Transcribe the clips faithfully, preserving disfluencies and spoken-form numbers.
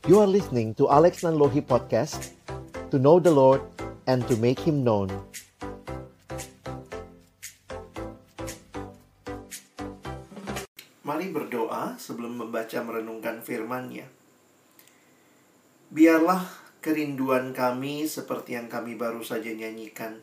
You are listening to Alex Nanlohi Podcast, to know the Lord and to make Him known. Mari berdoa sebelum membaca merenungkan firman-Nya. Biarlah kerinduan kami seperti yang kami baru saja nyanyikan,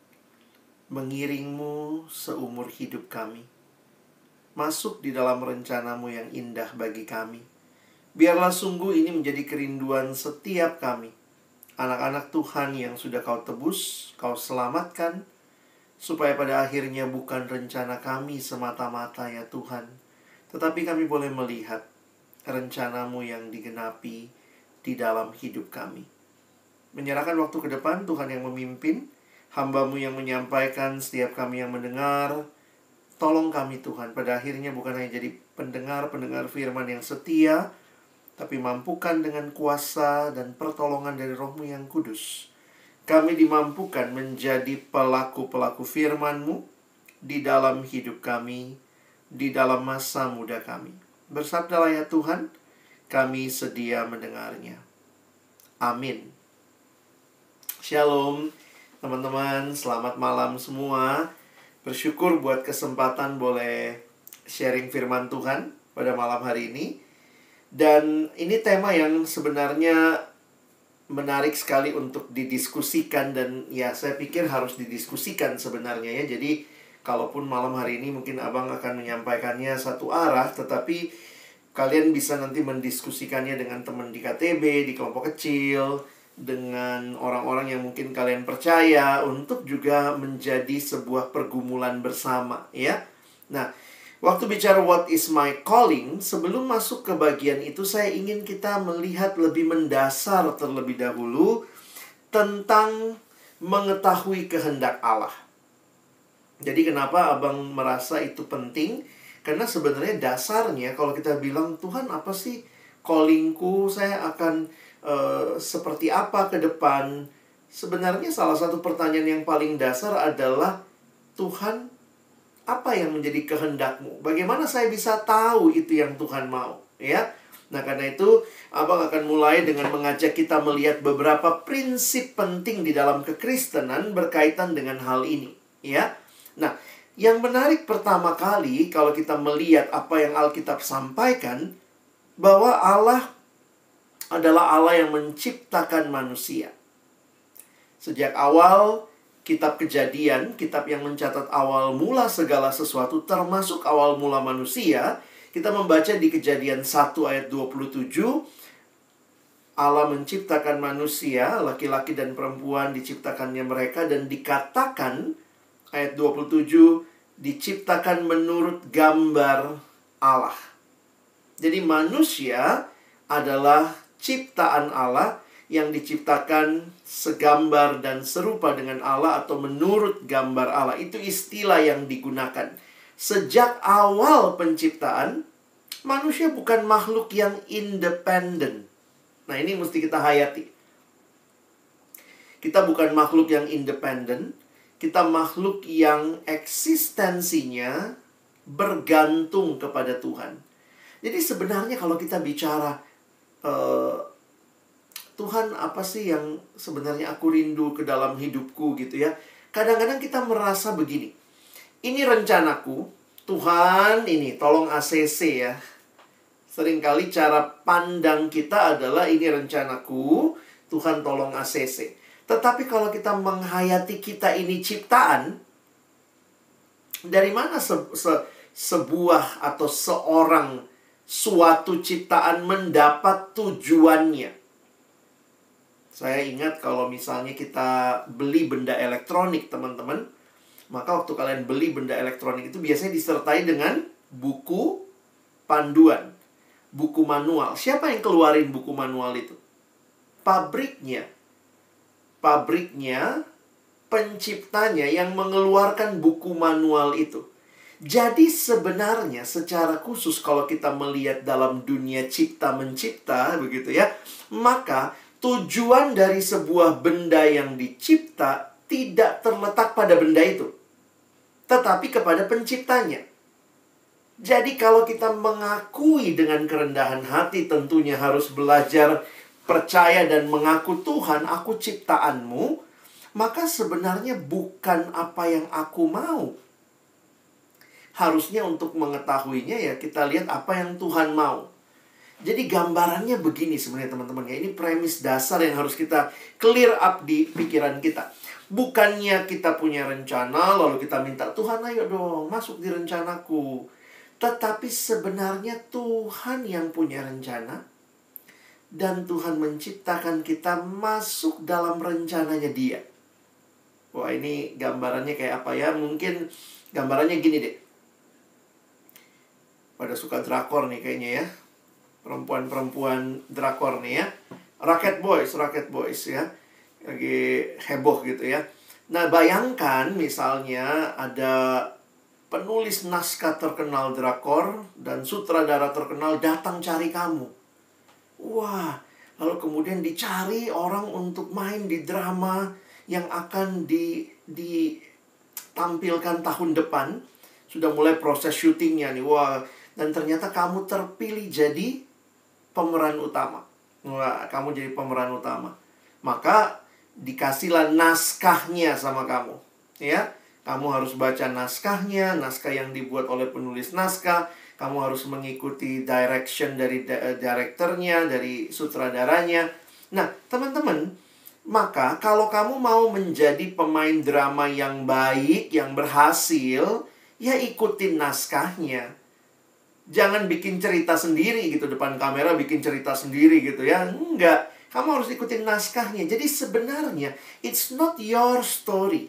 mengiringmu seumur hidup kami, masuk di dalam rencanamu yang indah bagi kami. Biarlah sungguh ini menjadi kerinduan setiap kami, anak-anak Tuhan yang sudah Kau tebus, Kau selamatkan, supaya pada akhirnya bukan rencana kami semata-mata ya Tuhan, tetapi kami boleh melihat rencanamu yang digenapi di dalam hidup kami. Menyerahkan waktu ke depan, Tuhan yang memimpin, hamba-Mu yang menyampaikan, setiap kami yang mendengar. Tolong kami Tuhan, pada akhirnya bukan hanya jadi pendengar-pendengar firman yang setia, tapi mampukan dengan kuasa dan pertolongan dari Roh-Mu yang kudus, kami dimampukan menjadi pelaku-pelaku firman-Mu di dalam hidup kami, di dalam masa muda kami. Bersabdalah ya Tuhan, kami sedia mendengarnya. Amin. Shalom teman-teman, selamat malam semua. Bersyukur buat kesempatan boleh sharing firman Tuhan pada malam hari ini. Dan ini tema yang sebenarnya menarik sekali untuk didiskusikan. Dan ya saya pikir harus didiskusikan sebenarnya ya. Jadi kalaupun malam hari ini mungkin Abang akan menyampaikannya satu arah, tetapi kalian bisa nanti mendiskusikannya dengan teman di K T B, di kelompok kecil, dengan orang-orang yang mungkin kalian percaya, untuk juga menjadi sebuah pergumulan bersama ya. Nah, waktu bicara what is my calling, sebelum masuk ke bagian itu saya ingin kita melihat lebih mendasar terlebih dahulu tentang mengetahui kehendak Allah. Jadi kenapa Abang merasa itu penting? Karena sebenarnya dasarnya kalau kita bilang, Tuhan apa sih callingku, saya akan uh, seperti apa ke depan? Sebenarnya salah satu pertanyaan yang paling dasar adalah, Tuhan, apa yang menjadi kehendak-Mu? Bagaimana saya bisa tahu itu yang Tuhan mau? Ya. Nah, karena itu Abang akan mulai dengan mengajak kita melihat beberapa prinsip penting di dalam kekristenan berkaitan dengan hal ini, ya. Nah, yang menarik pertama kali kalau kita melihat apa yang Alkitab sampaikan, bahwa Allah adalah Allah yang menciptakan manusia. Sejak awal kitab Kejadian, kitab yang mencatat awal mula segala sesuatu, termasuk awal mula manusia, kita membaca di Kejadian satu ayat dua puluh tujuh, Allah menciptakan manusia, laki-laki dan perempuan diciptakannya mereka, dan dikatakan ayat dua puluh tujuh, diciptakan menurut gambar Allah. Jadi manusia adalah ciptaan Allah yang diciptakan segambar dan serupa dengan Allah, atau menurut gambar Allah. Itu istilah yang digunakan. Sejak awal penciptaan, manusia bukan makhluk yang independen. Nah, ini mesti kita hayati. Kita bukan makhluk yang independen. Kita makhluk yang eksistensinya bergantung kepada Tuhan. Jadi sebenarnya kalau kita bicara uh, Tuhan apa sih yang sebenarnya aku rindu ke dalam hidupku gitu ya, kadang-kadang kita merasa begini, ini rencanaku, Tuhan ini tolong A C C ya. Seringkali cara pandang kita adalah ini rencanaku, Tuhan tolong A C C. Tetapi kalau kita menghayati kita ini ciptaan, dari mana se- se- sebuah atau seorang suatu ciptaan mendapat tujuannya? Saya ingat kalau misalnya kita beli benda elektronik, teman-teman, maka waktu kalian beli benda elektronik itu biasanya disertai dengan buku panduan, buku manual. Siapa yang keluarin buku manual itu? Pabriknya. Pabriknya, penciptanya yang mengeluarkan buku manual itu. Jadi sebenarnya secara khusus kalau kita melihat dalam dunia cipta-mencipta, begitu ya, maka tujuan dari sebuah benda yang dicipta tidak terletak pada benda itu, tetapi kepada penciptanya. Jadi kalau kita mengakui dengan kerendahan hati, tentunya harus belajar percaya dan mengaku, Tuhan, aku ciptaanmu. Maka sebenarnya bukan apa yang aku mau. Harusnya untuk mengetahuinya ya kita lihat apa yang Tuhan mau. Jadi gambarannya begini sebenarnya teman-teman ya. Ini premis dasar yang harus kita clear up di pikiran kita. Bukannya kita punya rencana lalu kita minta, Tuhan ayo dong masuk di rencanaku. Tetapi sebenarnya Tuhan yang punya rencana. Dan Tuhan menciptakan kita masuk dalam rencananya Dia. Wah, ini gambarannya kayak apa ya? Mungkin gambarannya gini deh. Pada suka drakor nih kayaknya ya. Perempuan-perempuan drakor nih ya. Rocket Boys, Rocket Boys ya. Lagi heboh gitu ya. Nah, bayangkan misalnya ada penulis naskah terkenal drakor dan sutradara terkenal datang cari kamu. Wah, lalu kemudian dicari orang untuk main di drama yang akan di, ditampilkan tahun depan. Sudah mulai proses syutingnya nih. Wah, dan ternyata kamu terpilih jadi pemeran utama. Wah, kamu jadi pemeran utama. Maka dikasihlah naskahnya sama kamu. Ya, kamu harus baca naskahnya, naskah yang dibuat oleh penulis naskah. Kamu harus mengikuti direction dari direkturnya, dari sutradaranya. Nah, teman-teman, maka kalau kamu mau menjadi pemain drama yang baik, yang berhasil, ya ikutin naskahnya. Jangan bikin cerita sendiri gitu, depan kamera bikin cerita sendiri gitu ya. Enggak, kamu harus ikutin naskahnya. Jadi sebenarnya, it's not your story.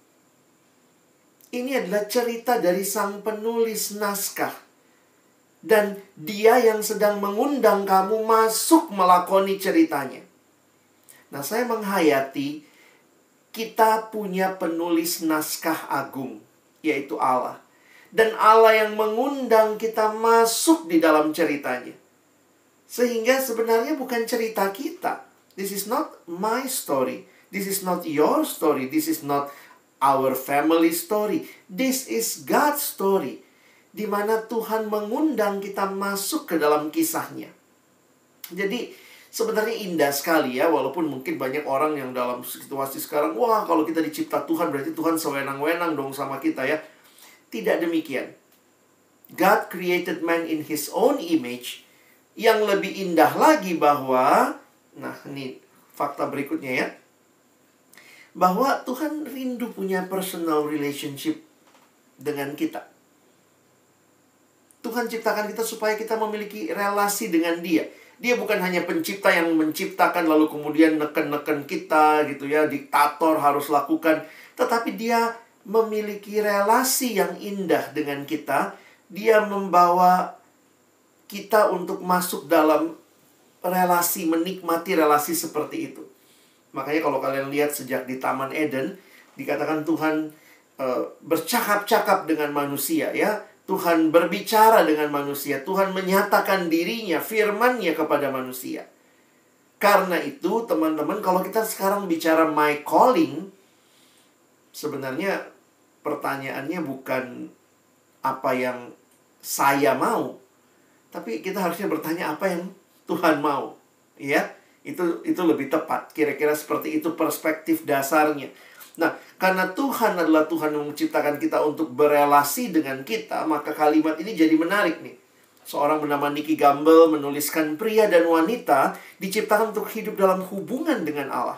Ini adalah cerita dari sang penulis naskah. Dan dia yang sedang mengundang kamu masuk melakoni ceritanya. Nah, saya menghayati kita punya penulis naskah agung, yaitu Allah. Dan Allah yang mengundang kita masuk di dalam ceritanya. Sehingga sebenarnya bukan cerita kita. This is not my story. This is not your story. This is not our family story. This is God's story. Di mana Tuhan mengundang kita masuk ke dalam kisahnya. Jadi sebenarnya indah sekali ya. Walaupun mungkin banyak orang yang dalam situasi sekarang, wah kalau kita dicipta Tuhan berarti Tuhan sewenang-wenang dong sama kita ya. Tidak demikian. God created man in His own image. Yang lebih indah lagi bahwa, nah ini fakta berikutnya ya, bahwa Tuhan rindu punya personal relationship dengan kita. Tuhan ciptakan kita supaya kita memiliki relasi dengan Dia. Dia bukan hanya pencipta yang menciptakan lalu kemudian neken-neken kita gitu ya, diktator harus lakukan. Tetapi Dia memiliki relasi yang indah dengan kita. Dia membawa kita untuk masuk dalam relasi, menikmati relasi seperti itu. Makanya kalau kalian lihat sejak di Taman Eden, dikatakan Tuhan uh, bercakap-cakap dengan manusia ya. Tuhan berbicara dengan manusia. Tuhan menyatakan dirinya, firman-Nya kepada manusia. Karena itu teman-teman, kalau kita sekarang bicara my calling, sebenarnya pertanyaannya bukan apa yang saya mau, tapi kita harusnya bertanya apa yang Tuhan mau. Ya, itu itu lebih tepat. Kira-kira seperti itu perspektif dasarnya. Nah, karena Tuhan adalah Tuhan yang menciptakan kita untuk berelasi dengan kita, maka kalimat ini jadi menarik nih. Seorang bernama Nicky Gamble menuliskan, pria dan wanita diciptakan untuk hidup dalam hubungan dengan Allah.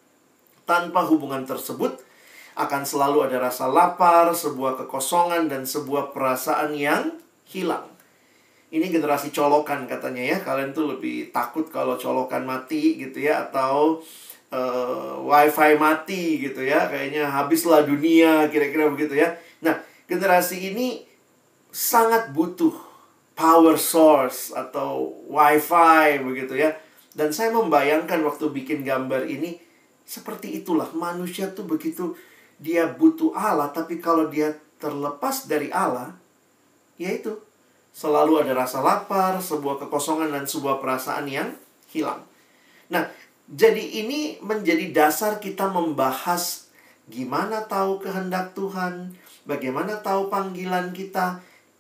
Tanpa hubungan tersebut, akan selalu ada rasa lapar, sebuah kekosongan, dan sebuah perasaan yang hilang. Ini generasi colokan katanya ya. Kalian tuh lebih takut kalau colokan mati gitu ya, atau uh, wifi mati gitu ya. Kayaknya habislah dunia, kira-kira begitu ya. Nah, generasi ini sangat butuh power source atau wifi begitu ya. Dan saya membayangkan waktu bikin gambar ini, seperti itulah manusia tuh begitu. Dia butuh Allah, tapi kalau dia terlepas dari Allah, yaitu selalu ada rasa lapar, sebuah kekosongan, dan sebuah perasaan yang hilang. Nah, jadi ini menjadi dasar kita membahas gimana tahu kehendak Tuhan, bagaimana tahu panggilan kita.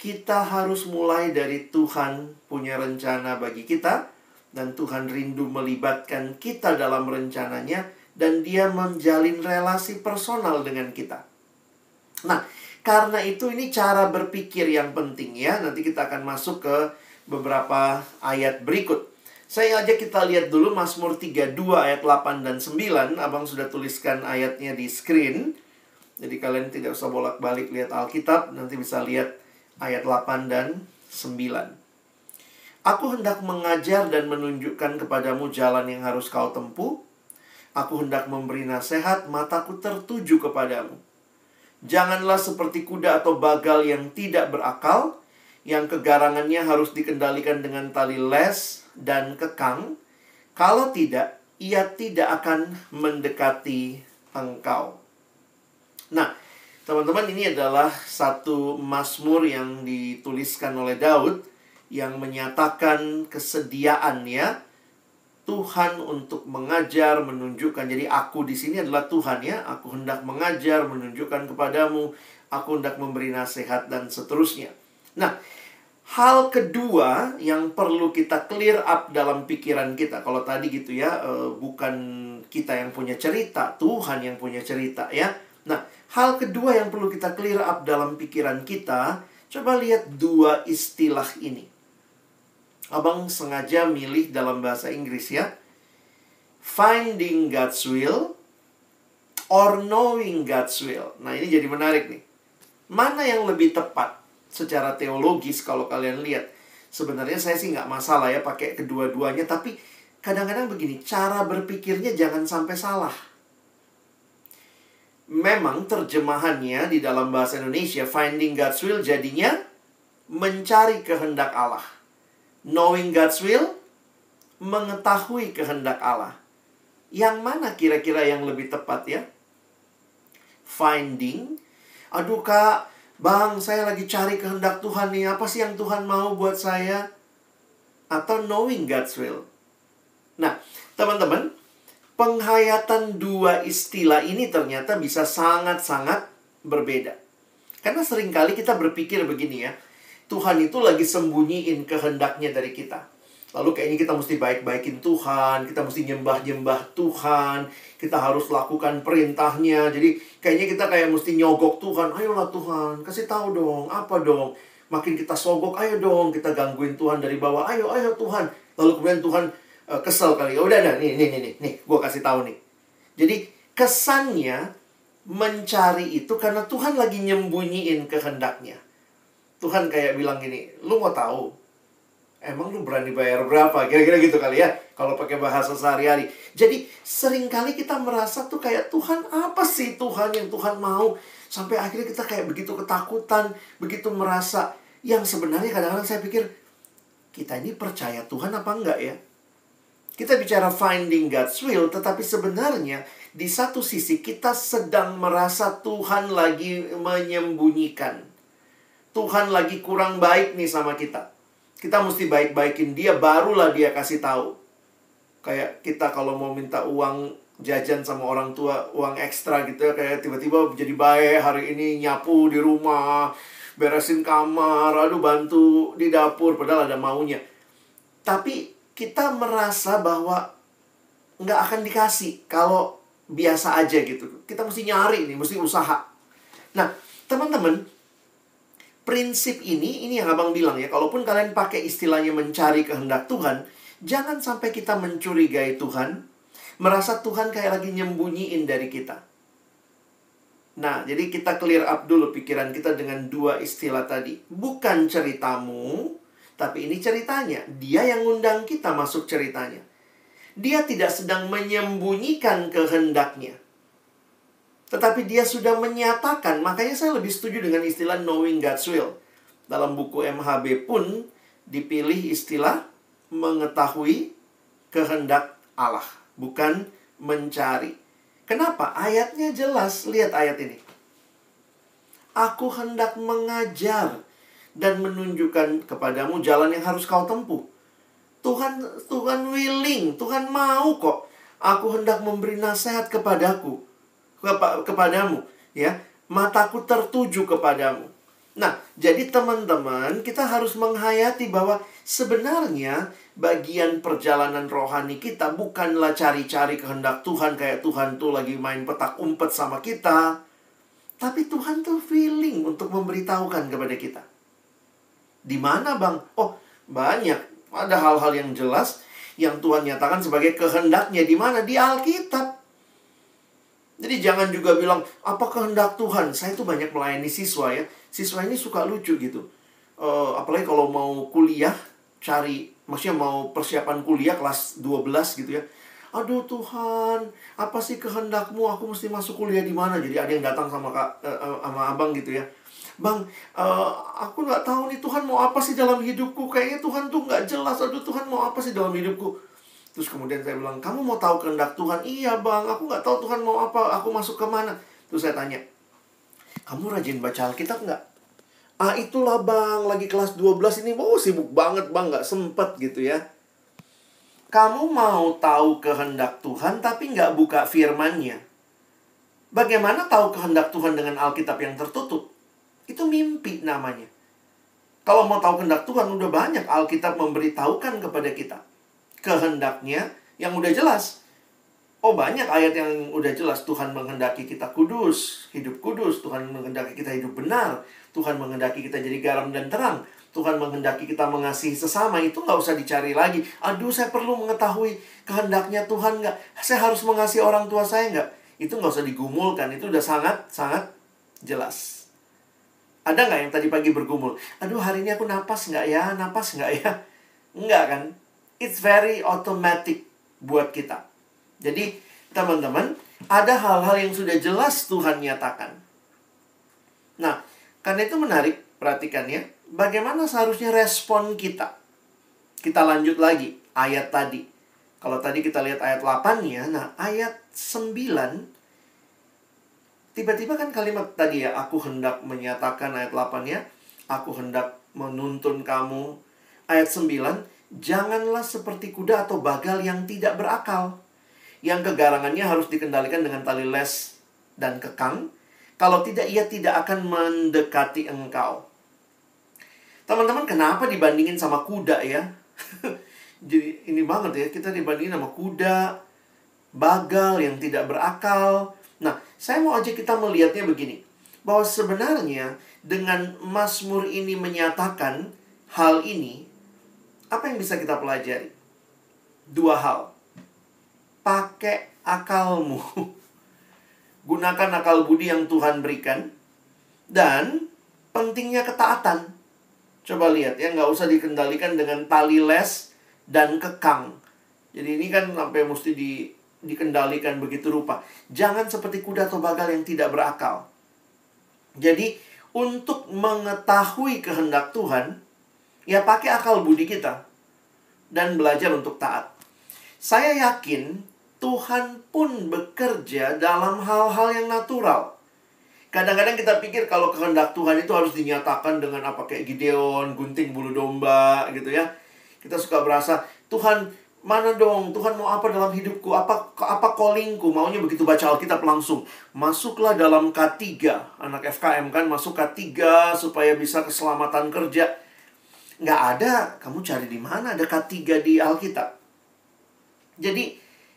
kita harus mulai dari Tuhan punya rencana bagi kita, dan Tuhan rindu melibatkan kita dalam rencananya, dan Dia menjalin relasi personal dengan kita. Nah, karena itu ini cara berpikir yang penting ya. Nanti kita akan masuk ke beberapa ayat berikut. Saya ajak kita lihat dulu Mazmur tiga puluh dua ayat delapan dan sembilan. Abang sudah tuliskan ayatnya di screen. Jadi kalian tidak usah bolak-balik lihat Alkitab, nanti bisa lihat ayat delapan dan sembilan. Aku hendak mengajar dan menunjukkan kepadamu jalan yang harus kau tempuh. Aku hendak memberi nasihat, mataku tertuju kepadamu. Janganlah seperti kuda atau bagal yang tidak berakal, yang kegarangannya harus dikendalikan dengan tali les dan kekang. Kalau tidak, ia tidak akan mendekati engkau. Nah, teman-teman, ini adalah satu mazmur yang dituliskan oleh Daud, yang menyatakan kesediaannya Tuhan untuk mengajar, menunjukkan. Jadi aku di sini adalah Tuhan ya. Aku hendak mengajar, menunjukkan kepadamu. Aku hendak memberi nasihat dan seterusnya. Nah, hal kedua yang perlu kita clear up dalam pikiran kita. Kalau tadi gitu ya, bukan kita yang punya cerita, Tuhan yang punya cerita ya. Nah, hal kedua yang perlu kita clear up dalam pikiran kita, coba lihat dua istilah ini. Abang sengaja milih dalam bahasa Inggris ya. Finding God's will or knowing God's will. Nah, ini jadi menarik nih. Mana yang lebih tepat secara teologis kalau kalian lihat? Sebenarnya saya sih nggak masalah ya pakai kedua-duanya. Tapi kadang-kadang begini, cara berpikirnya jangan sampai salah. Memang terjemahannya di dalam bahasa Indonesia, Finding God's will jadinya mencari kehendak Allah. Knowing God's will, mengetahui kehendak Allah. Yang mana kira-kira yang lebih tepat ya? Finding, aduh kak, bang, saya lagi cari kehendak Tuhan nih. Apa sih yang Tuhan mau buat saya? Atau knowing God's will. Nah, teman-teman, penghayatan dua istilah ini ternyata bisa sangat-sangat berbeda. Karena seringkali kita berpikir begini ya, Tuhan itu lagi sembunyiin kehendaknya dari kita. Lalu kayaknya kita mesti baik-baikin Tuhan, kita mesti nyembah-nyembah Tuhan, kita harus lakukan perintahnya. Jadi kayaknya kita kayak mesti nyogok Tuhan. Ayolah Tuhan, kasih tahu dong, apa dong. Makin kita sogok, ayo dong, kita gangguin Tuhan dari bawah. Ayo, ayo Tuhan. Lalu kemudian Tuhan uh, kesel kali. Udah, udah, nih, nih, nih, nih, nih, gue kasih tahu nih. Jadi kesannya mencari itu karena Tuhan lagi nyembunyiin kehendaknya. Tuhan kayak bilang gini, lu mau tahu? Emang lu berani bayar berapa? Kira-kira gitu kali ya, kalau pakai bahasa sehari-hari. Jadi seringkali kita merasa tuh kayak, Tuhan apa sih Tuhan yang Tuhan mau? Sampai akhirnya kita kayak begitu ketakutan, begitu merasa. Yang sebenarnya kadang-kadang saya pikir, kita ini percaya Tuhan apa enggak ya? Kita bicara finding God's will, tetapi sebenarnya di satu sisi kita sedang merasa Tuhan lagi menyembunyikan. Tuhan lagi kurang baik nih sama kita. Kita mesti baik-baikin dia, barulah dia kasih tahu. Kayak kita kalau mau minta uang jajan sama orang tua, uang ekstra gitu ya, kayak tiba-tiba jadi baik hari ini, nyapu di rumah, beresin kamar, aduh bantu di dapur, padahal ada maunya. Tapi kita merasa bahwa nggak akan dikasih kalau biasa aja gitu. Kita mesti nyari nih, mesti usaha. Nah, teman-teman, prinsip ini, ini yang abang bilang ya, kalaupun kalian pakai istilahnya mencari kehendak Tuhan, jangan sampai kita mencurigai Tuhan, merasa Tuhan kayak lagi nyembunyiin dari kita. Nah, jadi kita clear up dulu pikiran kita dengan dua istilah tadi. Bukan ceritamu, tapi ini ceritanya. Dia yang ngundang kita masuk ceritanya. Dia tidak sedang menyembunyikan kehendaknya, tetapi dia sudah menyatakan. Makanya saya lebih setuju dengan istilah knowing God's will. Dalam buku M H B pun dipilih istilah mengetahui kehendak Allah, bukan mencari. Kenapa? Ayatnya jelas. Lihat ayat ini. Aku hendak mengajar dan menunjukkan kepadamu jalan yang harus kau tempuh. Tuhan, Tuhan willing, Tuhan mau kok. Aku hendak memberi nasihat kepadaku. Kepadamu ya, mataku tertuju kepadamu. Nah, jadi teman-teman, kita harus menghayati bahwa sebenarnya bagian perjalanan rohani kita bukanlah cari-cari kehendak Tuhan kayak Tuhan tuh lagi main petak umpet sama kita. Tapi Tuhan tuh feeling untuk memberitahukan kepada kita. Di mana, Bang? Oh, banyak. Ada hal-hal yang jelas yang Tuhan nyatakan sebagai kehendaknya. Di mana? Di Alkitab. Jadi jangan juga bilang, apa kehendak Tuhan? Saya tuh banyak melayani siswa ya. Siswa ini suka lucu gitu. Uh, apalagi kalau mau kuliah, cari, maksudnya mau persiapan kuliah kelas dua belas gitu ya. Aduh Tuhan, apa sih kehendakmu? Aku mesti masuk kuliah di mana? Jadi ada yang datang sama kak, uh, sama abang gitu ya. Bang, uh, aku nggak tahu nih Tuhan mau apa sih dalam hidupku. Kayaknya Tuhan tuh nggak jelas. Aduh Tuhan mau apa sih dalam hidupku. Terus kemudian saya bilang, kamu mau tahu kehendak Tuhan? Iya bang, aku nggak tahu Tuhan mau apa. Aku masuk kemana? Terus saya tanya, kamu rajin baca Alkitab nggak? Ah itulah bang, lagi kelas dua belas ini. Oh sibuk banget bang, nggak sempet gitu ya. Kamu mau tahu kehendak Tuhan tapi nggak buka firman-Nya. Bagaimana tahu kehendak Tuhan dengan Alkitab yang tertutup? Itu mimpi namanya. Kalau mau tahu kehendak Tuhan, udah banyak Alkitab memberitahukan kepada kita kehendaknya yang udah jelas. Oh banyak ayat yang udah jelas. Tuhan menghendaki kita kudus, hidup kudus. Tuhan menghendaki kita hidup benar. Tuhan menghendaki kita jadi garam dan terang. Tuhan menghendaki kita mengasihi sesama. Itu nggak usah dicari lagi. Aduh saya perlu mengetahui kehendaknya Tuhan nggak? Saya harus mengasihi orang tua saya nggak? Itu nggak usah digumulkan. Itu udah sangat-sangat jelas. Ada nggak yang tadi pagi bergumul? Aduh hari ini aku napas nggak ya? Napas nggak ya? Nggak kan? It's very automatic buat kita. Jadi, teman-teman, ada hal-hal yang sudah jelas Tuhan nyatakan. Nah, karena itu menarik, perhatikan ya. Bagaimana seharusnya respon kita? Kita lanjut lagi, ayat tadi. Kalau tadi kita lihat ayat delapan-nya, nah ayat sembilan, tiba-tiba kan kalimat tadi ya, aku hendak menyatakan ayat delapan-nya, aku hendak menuntun kamu. Ayat sembilan, janganlah seperti kuda atau bagal yang tidak berakal, yang kegarangannya harus dikendalikan dengan tali les dan kekang. Kalau tidak, ia tidak akan mendekati engkau. Teman-teman, kenapa dibandingin sama kuda ya? Jadi ini banget ya, kita dibandingin sama kuda, bagal yang tidak berakal. Nah, saya mau ajak kita melihatnya begini, bahwa sebenarnya dengan Mazmur ini menyatakan hal ini, apa yang bisa kita pelajari? Dua hal. Pakai akalmu. Gunakan akal budi yang Tuhan berikan. Dan pentingnya ketaatan. Coba lihat ya, nggak usah dikendalikan dengan tali les dan kekang. Jadi ini kan sampai mesti di, dikendalikan begitu rupa. Jangan seperti kuda atau bagal yang tidak berakal. Jadi untuk mengetahui kehendak Tuhan, ya pakai akal budi kita dan belajar untuk taat. Saya yakin Tuhan pun bekerja dalam hal-hal yang natural. Kadang-kadang kita pikir kalau kehendak Tuhan itu harus dinyatakan dengan apa, kayak Gideon, gunting bulu domba gitu ya. Kita suka berasa, Tuhan mana dong, Tuhan mau apa dalam hidupku, apa apa callingku, maunya begitu baca Alkitab langsung. Masuklah dalam K tiga, anak F K M kan, masuk K tiga supaya bisa keselamatan kerja. Nggak ada, kamu cari di mana ada K tiga di Alkitab. Jadi,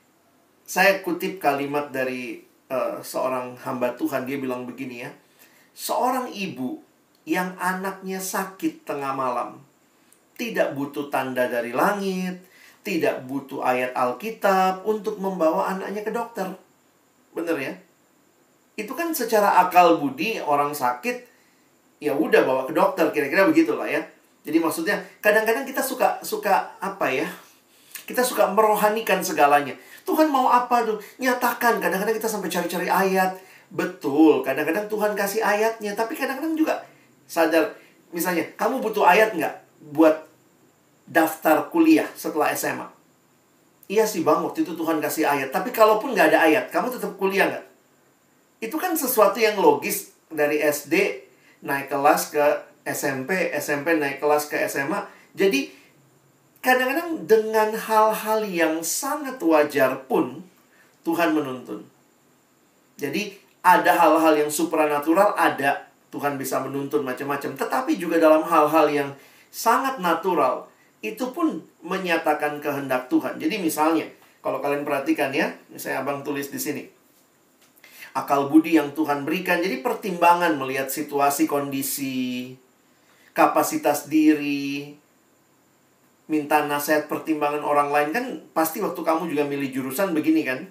saya kutip kalimat dari uh, seorang hamba Tuhan. Dia bilang begini ya, seorang ibu yang anaknya sakit tengah malam tidak butuh tanda dari langit, tidak butuh ayat Alkitab untuk membawa anaknya ke dokter. Bener ya? Itu kan secara akal budi, orang sakit, ya udah bawa ke dokter, kira-kira begitulah ya. Jadi maksudnya, kadang-kadang kita suka, suka apa ya? Kita suka merohanikan segalanya. Tuhan mau apa tuh? Nyatakan. Kadang-kadang kita sampai cari-cari ayat. Betul, kadang-kadang Tuhan kasih ayatnya. Tapi kadang-kadang juga sadar. Misalnya, kamu butuh ayat nggak buat daftar kuliah setelah S M A? Iya sih bang, waktu itu Tuhan kasih ayat. Tapi kalaupun nggak ada ayat, kamu tetap kuliah nggak? Itu kan sesuatu yang logis. Dari S D naik kelas ke S M P, S M P naik kelas ke S M A. Jadi kadang-kadang dengan hal-hal yang sangat wajar pun Tuhan menuntun. Jadi ada hal-hal yang supranatural, ada. Tuhan bisa menuntun macam-macam. Tetapi juga dalam hal-hal yang sangat natural, itu pun menyatakan kehendak Tuhan. Jadi misalnya, kalau kalian perhatikan ya, misalnya abang tulis di sini. Akal budi yang Tuhan berikan, jadi pertimbangan melihat situasi, kondisi, kapasitas diri, minta nasihat, pertimbangan orang lain. Kan pasti waktu kamu juga milih jurusan begini kan?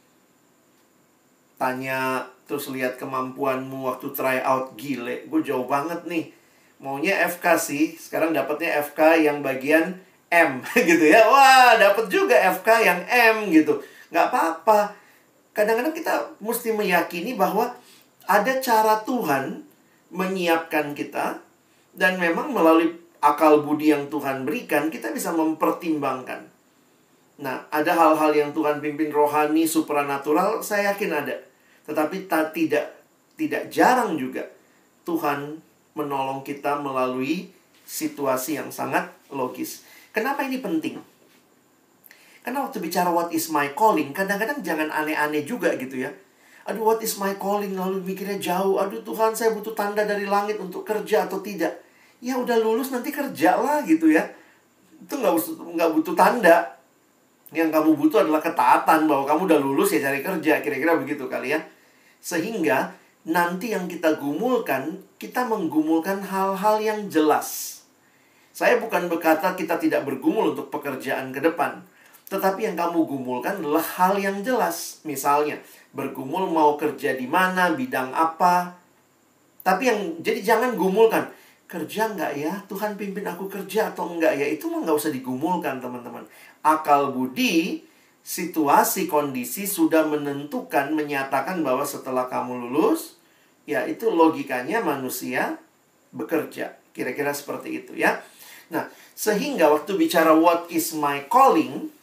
Tanya, terus lihat kemampuanmu waktu try out. Gile, gue jauh banget nih. Maunya F K sih, sekarang dapatnya F K yang bagian M gitu ya. Wah, dapat juga F K yang M gitu. Nggak apa-apa. Kadang-kadang kita mesti meyakini bahwa ada cara Tuhan menyiapkan kita, dan memang melalui akal budi yang Tuhan berikan, kita bisa mempertimbangkan. Nah, ada hal-hal yang Tuhan pimpin rohani, supranatural, saya yakin ada. Tetapi tak, tidak, tidak jarang juga Tuhan menolong kita melalui situasi yang sangat logis. Kenapa ini penting? Karena waktu bicara what is my calling, kadang-kadang jangan aneh-aneh juga gitu ya. Aduh, what is my calling? Lalu mikirnya jauh. Aduh Tuhan, saya butuh tanda dari langit untuk kerja atau tidak. Ya udah lulus nanti kerja lah gitu ya. Itu nggak butuh, nggak butuh tanda. Yang kamu butuh adalah ketaatan bahwa kamu udah lulus ya cari kerja. Kira-kira begitu kali ya. Sehingga nanti yang kita gumulkan, kita menggumulkan hal-hal yang jelas. Saya bukan berkata kita tidak bergumul untuk pekerjaan ke depan. Tetapi yang kamu gumulkan adalah hal yang jelas. Misalnya, bergumul mau kerja di mana, bidang apa. Tapi yang, jadi jangan gumulkan. Kerja nggak ya? Tuhan pimpin aku kerja atau enggak ya? Itu mah nggak usah digumulkan, teman-teman. Akal budi, situasi, kondisi sudah menentukan, menyatakan bahwa setelah kamu lulus, ya itu logikanya manusia bekerja. Kira-kira seperti itu ya. Nah, sehingga waktu bicara what is my calling,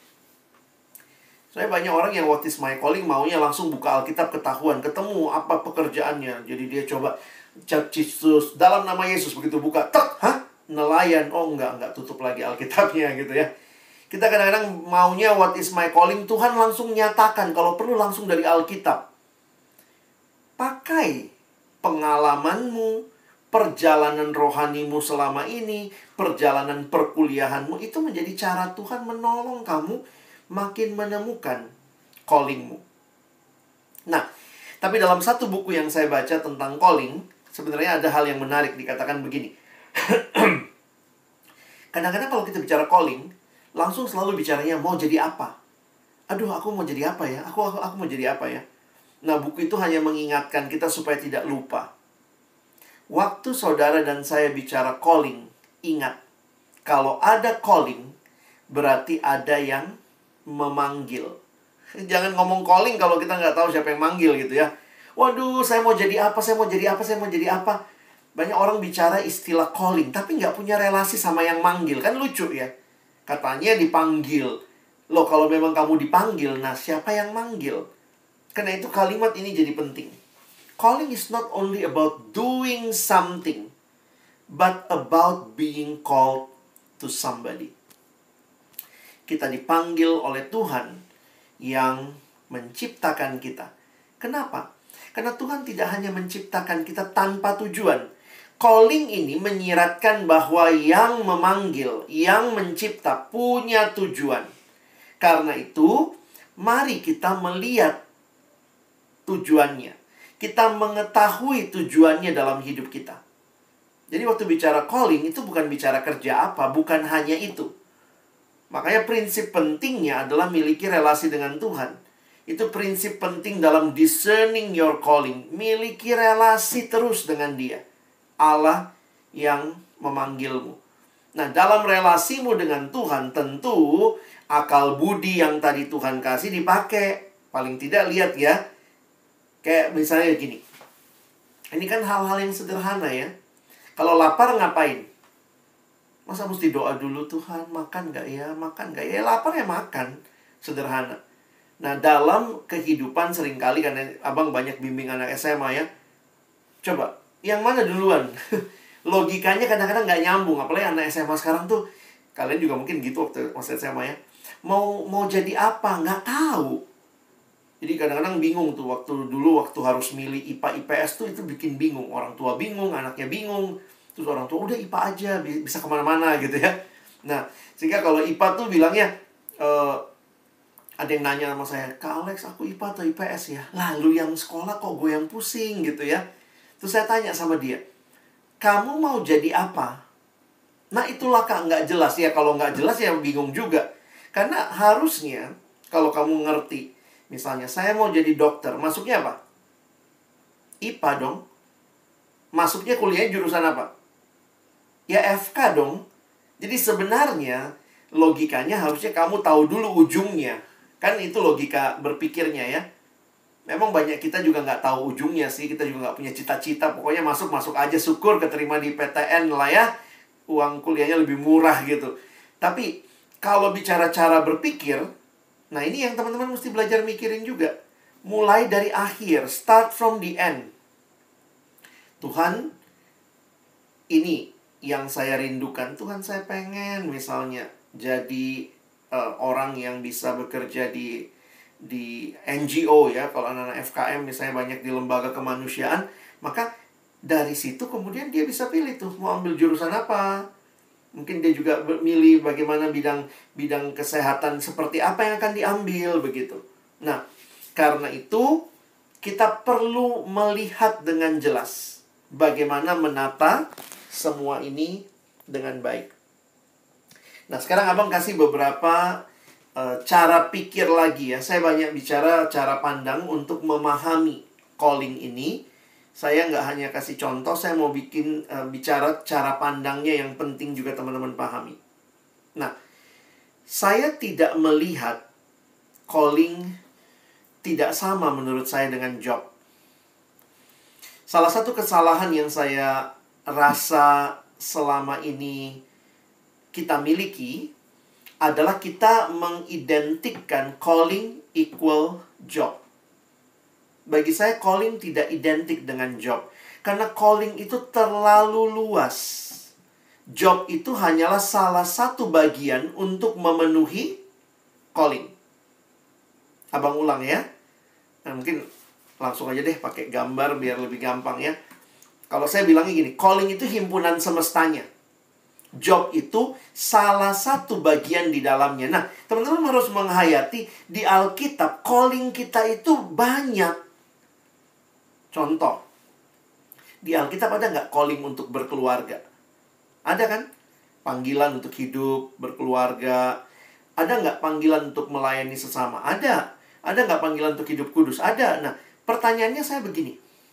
saya banyak orang yang what is my calling maunya langsung buka Alkitab ketahuan, ketemu apa pekerjaannya. Jadi dia coba cek Yesus, dalam nama Yesus, begitu buka, tek, hah? Nelayan. Oh enggak, enggak, tutup lagi Alkitabnya gitu ya. Kita kadang-kadang maunya what is my calling, Tuhan langsung nyatakan, kalau perlu langsung dari Alkitab. Pakai pengalamanmu, perjalanan rohanimu selama ini, perjalanan perkuliahanmu, itu menjadi cara Tuhan menolong kamu makin menemukan callingmu. Nah, tapi dalam satu buku yang saya baca tentang calling, sebenarnya ada hal yang menarik, dikatakan begini. Kadang-kadang kalau kita bicara calling, langsung selalu bicaranya mau jadi apa. Aduh, aku mau jadi apa ya? Aku, aku, aku mau jadi apa ya? Nah, buku itu hanya mengingatkan kita supaya tidak lupa. Waktu saudara dan saya bicara calling, ingat, kalau ada calling, berarti ada yang memanggil. Jangan ngomong calling kalau kita nggak tahu siapa yang manggil gitu ya. Waduh, saya mau jadi apa, saya mau jadi apa, saya mau jadi apa. Banyak orang bicara istilah calling, tapi nggak punya relasi sama yang manggil. Kan lucu ya. Katanya dipanggil. Loh, kalau memang kamu dipanggil, nah siapa yang manggil? Karena itu kalimat ini jadi penting. Calling is not only about doing something, but about being called to somebody. Kita dipanggil oleh Tuhan yang menciptakan kita. Kenapa? Karena Tuhan tidak hanya menciptakan kita tanpa tujuan. Calling ini menyiratkan bahwa yang memanggil, yang mencipta punya tujuan. Karena itu, mari kita melihat tujuannya. Kita mengetahui tujuannya dalam hidup kita. Jadi waktu bicara calling itu bukan bicara kerja apa, bukan hanya itu. Makanya prinsip pentingnya adalah miliki relasi dengan Tuhan. Itu prinsip penting dalam discerning your calling. Miliki relasi terus dengan Dia. Allah yang memanggilmu. Nah, dalam relasimu dengan Tuhan, tentu akal budi yang tadi Tuhan kasih dipakai. Paling tidak lihat ya. Kayak misalnya gini. Ini kan hal-hal yang sederhana ya. Kalau lapar ngapain? Masa mesti doa dulu, Tuhan makan gak ya, makan gak ya? Lapar ya makan, sederhana. Nah, dalam kehidupan seringkali, karena abang banyak bimbing anak S M A ya. Coba, yang mana duluan? Logikanya kadang-kadang gak nyambung. Apalagi anak S M A sekarang tuh, kalian juga mungkin gitu waktu masa S M A ya. Mau, mau jadi apa? Gak tahu. Jadi kadang-kadang bingung tuh, waktu dulu waktu harus milih I P A I P S tuh itu bikin bingung. Orang tua bingung, anaknya bingung. Terus orang tua, udah I P A aja, bisa kemana-mana gitu ya. Nah, sehingga kalau I P A tuh bilangnya, uh, ada yang nanya sama saya, Kak Alex, aku I P A atau I P S ya? Lalu yang sekolah kok gue yang pusing gitu ya. Terus saya tanya sama dia, kamu mau jadi apa? Nah itulah Kak, nggak jelas ya. Kalau nggak jelas ya bingung juga. Karena harusnya, kalau kamu ngerti, misalnya saya mau jadi dokter, masuknya apa? I P A dong. Masuknya kuliahnya jurusan apa? Ya F K dong. Jadi sebenarnya logikanya harusnya kamu tahu dulu ujungnya. Kan itu logika berpikirnya ya. Memang banyak kita juga nggak tahu ujungnya sih. Kita juga nggak punya cita-cita. Pokoknya masuk-masuk aja, syukur keterima di P T N lah ya. Uang kuliahnya lebih murah gitu. Tapi kalau bicara cara berpikir, nah ini yang teman-teman mesti belajar mikirin juga. Mulai dari akhir, start from the end. Tuhan, ini yang saya rindukan. Tuhan, saya pengen misalnya jadi uh, orang yang bisa bekerja di di N G O ya. Kalau anak-anak F K M misalnya banyak di lembaga kemanusiaan, maka dari situ kemudian dia bisa pilih tuh mau ambil jurusan apa. Mungkin dia juga milih bagaimana bidang bidang kesehatan seperti apa yang akan diambil begitu. Nah, karena itu kita perlu melihat dengan jelas bagaimana menata semua ini dengan baik. Nah, sekarang Abang kasih beberapa uh, cara pikir lagi ya. Saya banyak bicara cara pandang untuk memahami calling ini. Saya nggak hanya kasih contoh, saya mau bikin uh, bicara cara pandangnya yang penting juga teman-teman pahami. Nah, saya tidak melihat calling tidak sama menurut saya dengan job. Salah satu kesalahan yang saya rasa selama ini kita miliki adalah kita mengidentikan calling equal job. Bagi saya calling tidak identik dengan job. Karena calling itu terlalu luas. Job itu hanyalah salah satu bagian untuk memenuhi calling. Abang ulang ya. Nah, mungkin langsung aja deh pakai gambar biar lebih gampang ya. Kalau saya bilangnya gini, calling itu himpunan semestanya. Job itu salah satu bagian di dalamnya. Nah, teman-teman harus menghayati di Alkitab, calling kita itu banyak. Contoh, di Alkitab ada nggak calling untuk berkeluarga? Ada kan? Panggilan untuk hidup, berkeluarga. Ada nggak panggilan untuk melayani sesama? Ada. Ada nggak panggilan untuk hidup kudus? Ada. Nah, pertanyaannya saya begini.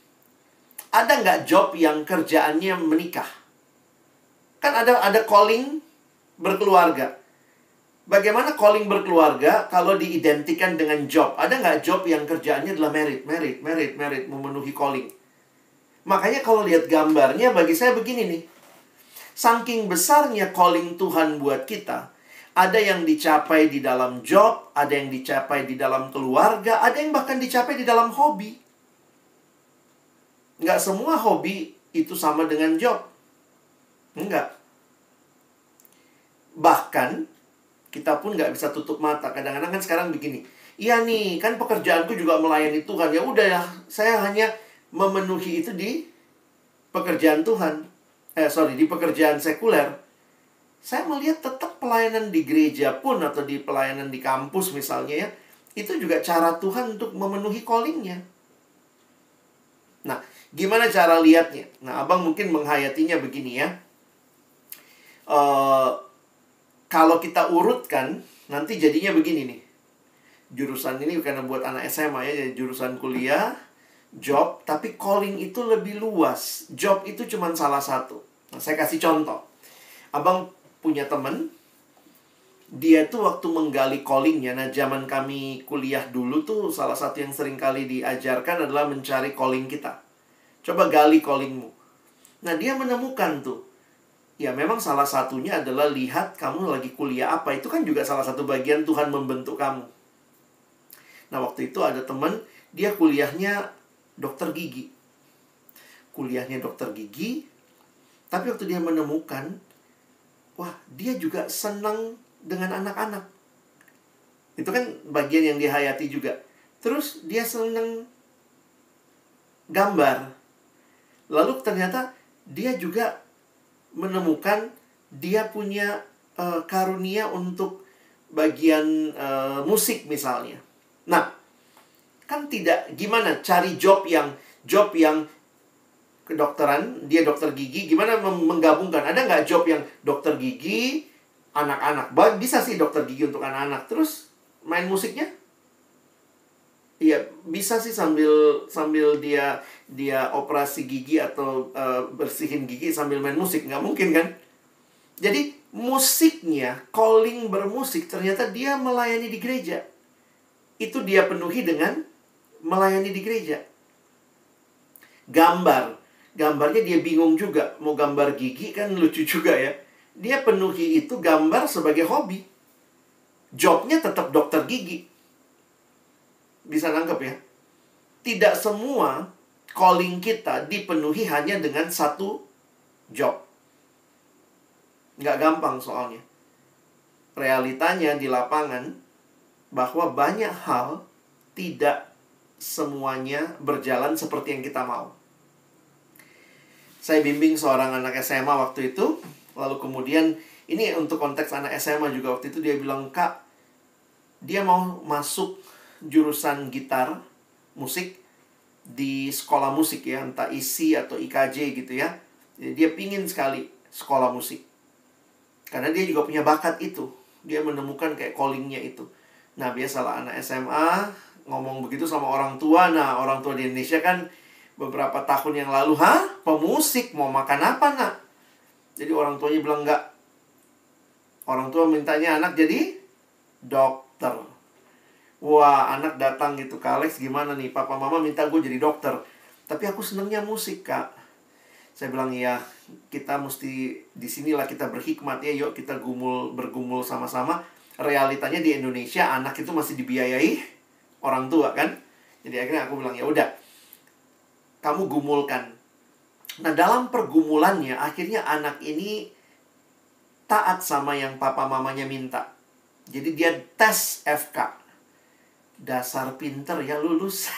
Ada nggak job yang kerjaannya menikah? Kan ada ada calling berkeluarga. Bagaimana calling berkeluarga kalau diidentikan dengan job? Ada nggak job yang kerjaannya adalah merit, merit, merit, merit, memenuhi calling? Makanya kalau lihat gambarnya, bagi saya begini nih. Saking besarnya calling Tuhan buat kita, ada yang dicapai di dalam job, ada yang dicapai di dalam keluarga, ada yang bahkan dicapai di dalam hobi. Nggak semua hobi itu sama dengan job. Enggak. Bahkan, kita pun nggak bisa tutup mata. Kadang-kadang kan sekarang begini. Iya nih, kan pekerjaanku juga melayani Tuhan. Ya udah ya, saya hanya memenuhi itu di pekerjaan Tuhan. Eh, sorry, di pekerjaan sekuler. Saya melihat tetap pelayanan di gereja pun atau di pelayanan di kampus misalnya ya. Itu juga cara Tuhan untuk memenuhi callingnya. Nah, gimana cara lihatnya? Nah, Abang mungkin menghayatinya begini ya. Uh, Kalau kita urutkan, nanti jadinya begini nih. Jurusan ini karena buat anak S M A ya, jadi jurusan kuliah, job, tapi calling itu lebih luas. Job itu cuma salah satu. Nah, saya kasih contoh. Abang punya temen, dia tuh waktu menggali callingnya, nah zaman kami kuliah dulu tuh, salah satu yang sering kali diajarkan adalah mencari calling kita. Coba gali callingmu. Nah, dia menemukan tuh. Ya memang salah satunya adalah lihat kamu lagi kuliah apa. Itu kan juga salah satu bagian Tuhan membentuk kamu. Nah waktu itu ada teman, dia kuliahnya dokter gigi. Kuliahnya dokter gigi. Tapi waktu dia menemukan, wah dia juga senang dengan anak-anak. Itu kan bagian yang dihayati juga. Terus dia seneng gambar. Lalu ternyata dia juga menemukan dia punya uh, karunia untuk bagian uh, musik misalnya. Nah, kan tidak gimana cari job yang job yang kedokteran, dia dokter gigi, gimana menggabungkan? Ada nggak job yang dokter gigi, anak-anak? Bisa sih dokter gigi untuk anak-anak. Terus main musiknya? Iya, bisa sih sambil sambil dia dia operasi gigi atau uh, bersihin gigi sambil main musik. Nggak mungkin kan? Jadi musiknya, calling bermusik, ternyata dia melayani di gereja. Itu dia penuhi dengan melayani di gereja. Gambar. Gambarnya dia bingung juga. Mau gambar gigi kan lucu juga ya. Dia penuhi itu gambar sebagai hobi. Jobnya tetap dokter gigi. Bisa nangkep ya? Tidak semua calling kita dipenuhi hanya dengan satu job. Nggak gampang soalnya. Realitanya di lapangan, bahwa banyak hal tidak semuanya berjalan seperti yang kita mau. Saya bimbing seorang anak S M A waktu itu. Lalu kemudian, ini untuk konteks anak S M A juga waktu itu, dia bilang, Kak, dia mau masuk jurusan gitar, musik, di sekolah musik ya, entah I S I atau I K J gitu ya. Jadi dia pingin sekali sekolah musik. Karena dia juga punya bakat itu. Dia menemukan kayak callingnya itu. Nah, biasalah anak S M A ngomong begitu sama orang tua. Nah, orang tua di Indonesia kan beberapa tahun yang lalu, hah? Pemusik, mau makan apa nak? Jadi orang tuanya bilang enggak. Orang tua mintanya anak jadi dokter. Wah, anak datang gitu, Kak Alex gimana nih? Papa mama minta gue jadi dokter. Tapi aku senengnya musik, Kak. Saya bilang, ya kita mesti disinilah kita berhikmat ya. Yuk kita gumul bergumul sama-sama. Realitanya di Indonesia anak itu masih dibiayai orang tua kan. Jadi akhirnya aku bilang, ya udah, kamu gumulkan. Nah, dalam pergumulannya akhirnya anak ini taat sama yang papa mamanya minta. Jadi dia tes F K. Dasar pinter ya, lulus.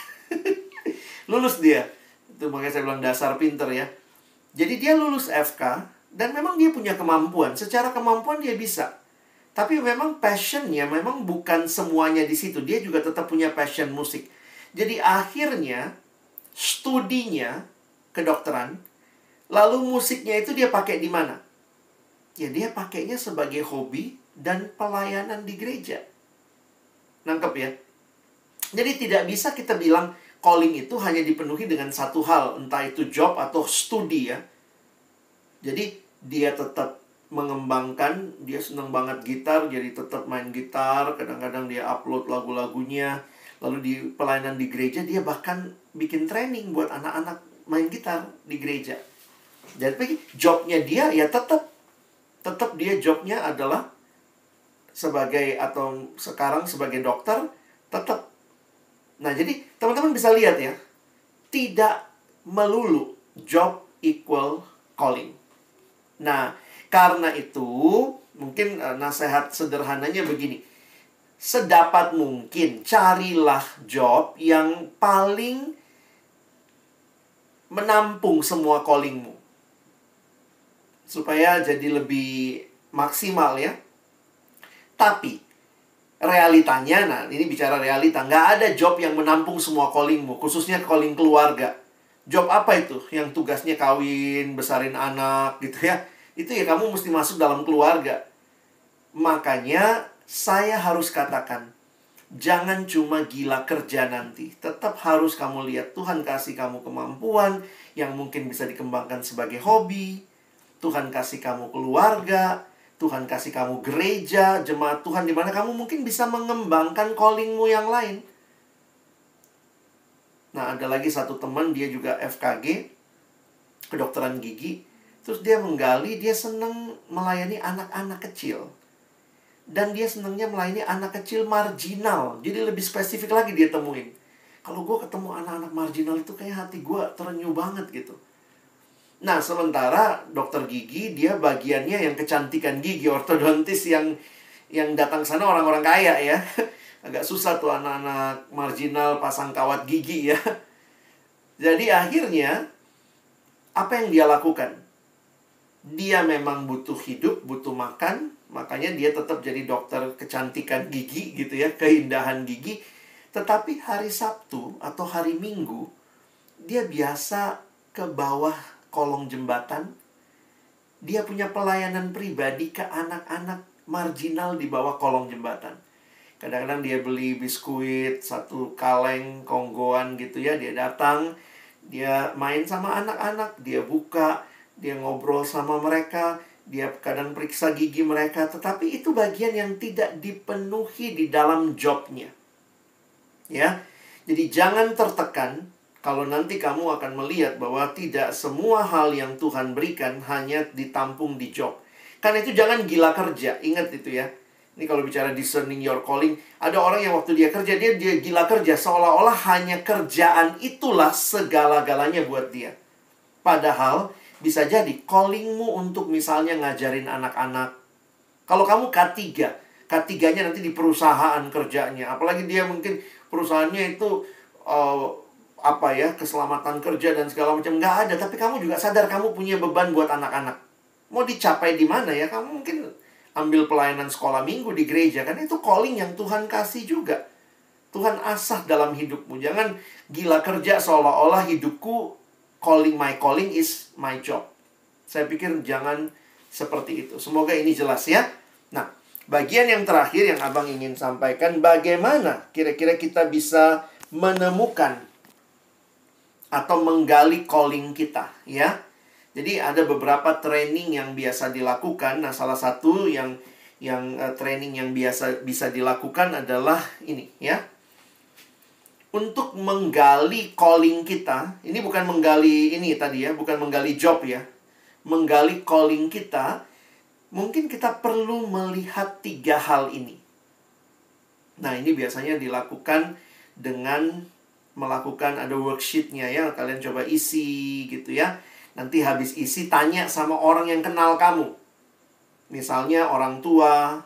Lulus dia. Itu makanya saya bilang dasar pinter ya. Jadi dia lulus F K. Dan memang dia punya kemampuan. Secara kemampuan dia bisa. Tapi memang passionnya memang bukan semuanya di situ. Dia juga tetap punya passion musik. Jadi akhirnya studinya kedokteran, lalu musiknya itu dia pakai di mana? Ya dia pakainya sebagai hobi dan pelayanan di gereja. Nangkep ya? Jadi tidak bisa kita bilang calling itu hanya dipenuhi dengan satu hal, entah itu job atau studi ya. Jadi dia tetap mengembangkan, dia senang banget gitar, jadi tetap main gitar, kadang-kadang dia upload lagu-lagunya. Lalu di pelayanan di gereja, dia bahkan bikin training buat anak-anak main gitar di gereja. Jadi jobnya dia ya tetap, tetap dia jobnya adalah sebagai, atau sekarang sebagai dokter, tetap. Nah, jadi teman-teman bisa lihat ya, tidak melulu job equal calling. Nah, karena itu, mungkin uh, nasihat sederhananya begini. Sedapat mungkin carilah job yang paling menampung semua callingmu. Supaya jadi lebih maksimal ya. Tapi realitanya, nah ini bicara realita, nggak ada job yang menampung semua callingmu, khususnya calling keluarga. Job apa itu? Yang tugasnya kawin, besarin anak gitu ya. Itu ya kamu mesti masuk dalam keluarga. Makanya saya harus katakan, jangan cuma gila kerja nanti. Tetap harus kamu lihat Tuhan kasih kamu kemampuan yang mungkin bisa dikembangkan sebagai hobi. Tuhan kasih kamu keluarga, Tuhan kasih kamu gereja, jemaat Tuhan, di mana kamu mungkin bisa mengembangkan callingmu yang lain. Nah, ada lagi satu teman, dia juga F K G, kedokteran gigi. Terus dia menggali, dia senang melayani anak-anak kecil. Dan dia senangnya melayani anak kecil marginal. Jadi lebih spesifik lagi dia temuin. Kalau gue ketemu anak-anak marginal itu kayak hati gue terenyuh banget gitu. Nah, sementara dokter gigi, dia bagiannya yang kecantikan gigi, ortodontis yang yang datang sana orang-orang kaya ya. agak susah tuh anak-anak marginal pasang kawat gigi ya. Jadi akhirnya, apa yang dia lakukan? Dia memang butuh hidup, butuh makan, makanya dia tetap jadi dokter kecantikan gigi gitu ya, keindahan gigi. Tetapi hari Sabtu atau hari Minggu, dia biasa ke bawah kolong jembatan. Dia punya pelayanan pribadi ke anak-anak marginal di bawah kolong jembatan. Kadang-kadang dia beli biskuit, satu kaleng, konggoan gitu ya. Dia datang, dia main sama anak-anak, dia buka, dia ngobrol sama mereka, dia kadang periksa gigi mereka. Tetapi itu bagian yang tidak dipenuhi di dalam jobnya. Ya, jadi jangan tertekan kalau nanti kamu akan melihat bahwa tidak semua hal yang Tuhan berikan hanya ditampung di job. Karena itu jangan gila kerja, ingat itu ya. Ini kalau bicara discerning your calling, ada orang yang waktu dia kerja, dia, dia gila kerja. Seolah-olah hanya kerjaan itulah segala-galanya buat dia. Padahal, bisa jadi callingmu untuk misalnya ngajarin anak-anak. Kalau kamu K tiga, K tiga-nya nanti di perusahaan kerjanya. Apalagi dia mungkin perusahaannya itu, uh, apa ya, keselamatan kerja dan segala macam. Nggak ada, tapi kamu juga sadar kamu punya beban buat anak-anak. Mau dicapai di mana ya? Kamu mungkin ambil pelayanan sekolah minggu di gereja. Kan itu calling yang Tuhan kasih juga. Tuhan asah dalam hidupmu. Jangan gila kerja seolah-olah hidupku, calling, my calling is my job. Saya pikir jangan seperti itu. Semoga ini jelas ya. Nah, bagian yang terakhir yang abang ingin sampaikan, bagaimana kira-kira kita bisa menemukan atau menggali calling kita ya. Jadi ada beberapa training yang biasa dilakukan. Nah, salah satu yang yang uh, training yang biasa bisa dilakukan adalah ini ya. Untuk menggali calling kita, ini bukan menggali ini tadi ya, bukan menggali job ya. Menggali calling kita, mungkin kita perlu melihat tiga hal ini. Nah, ini biasanya dilakukan dengan melakukan ada worksheet-nya ya. Kalian coba isi gitu ya. Nanti habis isi tanya sama orang yang kenal kamu. Misalnya orang tua,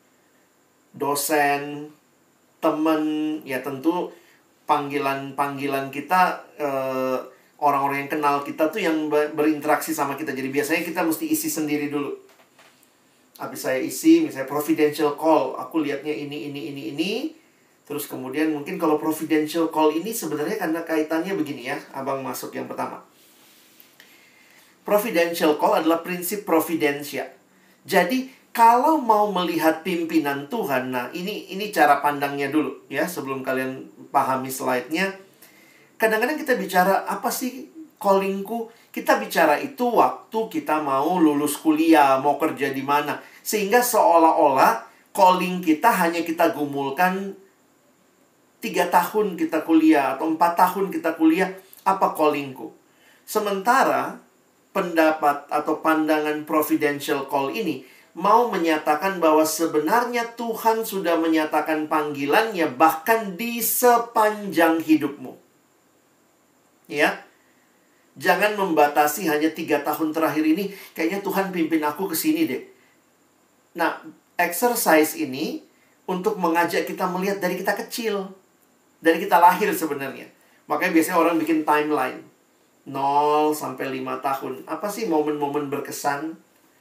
dosen, teman, ya tentu panggilan-panggilan kita, eh, orang-orang yang kenal kita tuh yang berinteraksi sama kita. Jadi biasanya kita mesti isi sendiri dulu. Habis saya isi, misalnya providential call, aku lihatnya ini, ini, ini, ini. Terus kemudian mungkin kalau providential call ini sebenarnya karena kaitannya begini ya. Abang masuk yang pertama. Providential call adalah prinsip providensia. Jadi, kalau mau melihat pimpinan Tuhan, nah ini ini cara pandangnya dulu ya, sebelum kalian pahami slide-nya. Kadang-kadang kita bicara, apa sih callingku? Kita bicara itu waktu kita mau lulus kuliah, mau kerja di mana. Sehingga seolah-olah calling kita hanya kita gumulkan tiga tahun kita kuliah atau empat tahun kita kuliah, apa callingku? Sementara pendapat atau pandangan providential call ini mau menyatakan bahwa sebenarnya Tuhan sudah menyatakan panggilannya bahkan di sepanjang hidupmu. Ya, jangan membatasi hanya tiga tahun terakhir ini, kayaknya Tuhan pimpin aku ke sini deh. Nah, exercise ini untuk mengajak kita melihat dari kita kecil, dari kita lahir sebenarnya. Makanya biasanya orang bikin timeline. nol sampai lima tahun. Apa sih momen-momen berkesan?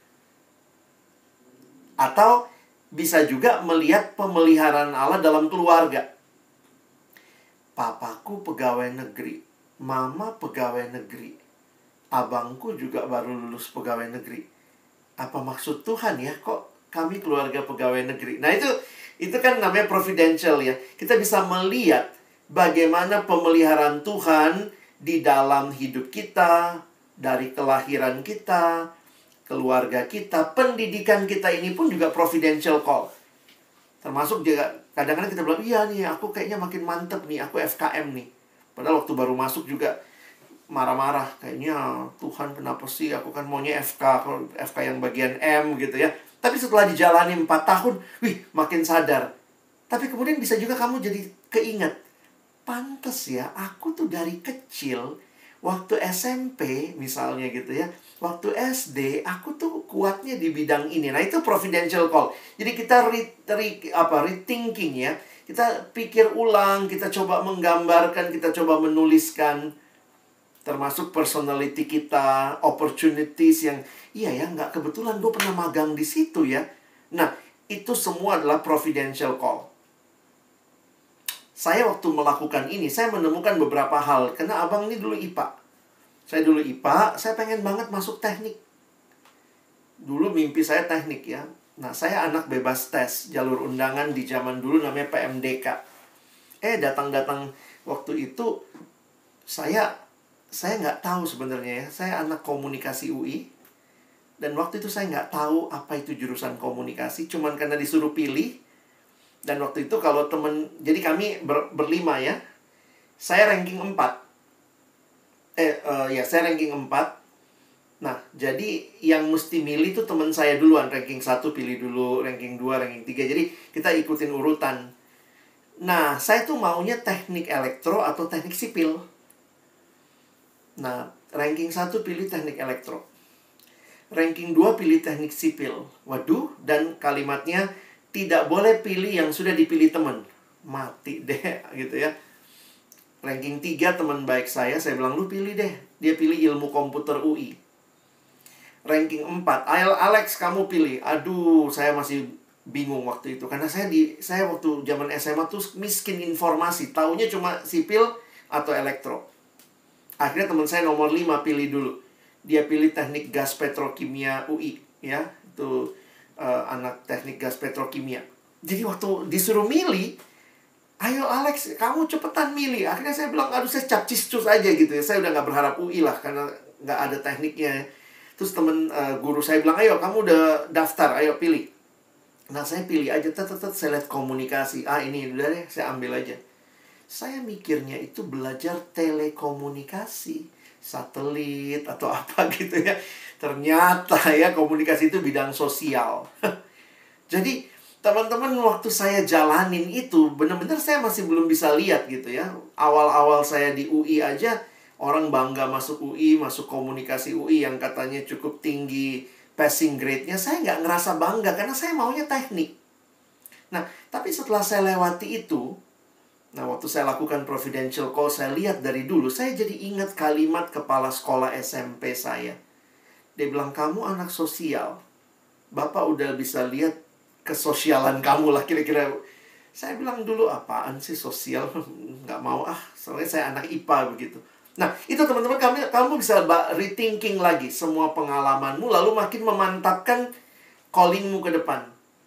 Atau bisa juga melihat pemeliharaan Allah dalam keluarga. Papaku pegawai negeri, mama pegawai negeri, abangku juga baru lulus pegawai negeri. Apa maksud Tuhan ya? Kok kami keluarga pegawai negeri? Nah itu, itu kan namanya providential ya. Kita bisa melihat bagaimana pemeliharaan Tuhan di dalam hidup kita, dari kelahiran kita, keluarga kita, pendidikan kita ini pun juga providential call. Termasuk juga, kadang-kadang kita bilang, iya nih, aku kayaknya makin mantep nih, aku F K M nih. Padahal waktu baru masuk juga marah-marah. Kayaknya, Tuhan kenapa sih, aku kan maunya F K, F K yang bagian M gitu ya. Tapi setelah dijalani empat tahun, wih, makin sadar. Tapi kemudian bisa juga kamu jadi keinget, pantes ya, aku tuh dari kecil waktu S M P misalnya gitu ya, waktu S D aku tuh kuatnya di bidang ini. Nah, itu providential call. Jadi kita re, re, apa rethinking ya. Kita pikir ulang, kita coba menggambarkan, kita coba menuliskan, termasuk personality kita, opportunities yang iya ya, nggak kebetulan gue pernah magang di situ ya. Nah, itu semua adalah providential call. Saya waktu melakukan ini, saya menemukan beberapa hal. Karena abang ini dulu I P A. Saya dulu I P A, saya pengen banget masuk teknik. Dulu mimpi saya teknik ya. Nah, saya anak bebas tes, jalur undangan di zaman dulu namanya P M D K. Eh, datang-datang waktu itu, saya saya nggak tahu sebenarnya ya. Saya anak komunikasi U I. Dan waktu itu saya nggak tahu apa itu jurusan komunikasi. Cuman karena disuruh pilih. Dan waktu itu kalau temen, jadi kami ber, berlima ya. Saya ranking empat. Eh, uh, ya saya ranking empat. Nah, jadi yang mesti milih tuh teman saya duluan. Ranking satu pilih dulu, ranking dua, ranking tiga. Jadi kita ikutin urutan. Nah, saya tuh maunya teknik elektro atau teknik sipil. Nah, ranking satu pilih teknik elektro. Ranking dua pilih teknik sipil. Waduh, dan kalimatnya tidak boleh pilih yang sudah dipilih teman. Mati deh, gitu ya. Ranking tiga teman baik saya, saya bilang, lu pilih deh. Dia pilih ilmu komputer U I. Ranking empat, ayo Alex kamu pilih. Aduh, saya masih bingung waktu itu. Karena saya di saya waktu zaman S M A tuh miskin informasi. Taunya cuma sipil atau elektro. Akhirnya teman saya nomor lima pilih dulu. Dia pilih teknik gas petrokimia U I. Ya, itu uh, anak teknik gas petrokimia. Jadi waktu disuruh milih, ayo Alex, kamu cepetan milih. Akhirnya saya bilang, aduh saya capcis-cus aja gitu ya. Saya udah gak berharap U I lah, karena gak ada tekniknya. Terus temen uh, guru saya bilang, ayo kamu udah daftar, ayo pilih. Nah, saya pilih aja, tetap saya lihat komunikasi. Ah, ini udah deh, saya ambil aja. Saya mikirnya itu belajar telekomunikasi, satelit atau apa gitu ya. Ternyata ya, komunikasi itu bidang sosial. Jadi, teman-teman, waktu saya jalanin itu, benar-benar saya masih belum bisa lihat gitu ya. Awal-awal saya di U I aja, orang bangga masuk U I, masuk komunikasi U I yang katanya cukup tinggi passing grade-nya. Saya nggak ngerasa bangga karena saya maunya teknik. Nah, tapi setelah saya lewati itu, nah waktu saya lakukan providential call, saya lihat dari dulu, saya jadi ingat kalimat kepala sekolah S M P saya. Dia bilang, kamu anak sosial. Bapak udah bisa lihat kesosialan kamu lah kira-kira. Saya bilang dulu, apaan sih sosial? Nggak mau ah, soalnya saya anak I P A begitu. Nah, itu teman-teman, kamu, kamu bisa rethinking lagi semua pengalamanmu, lalu makin memantapkan callingmu ke depan.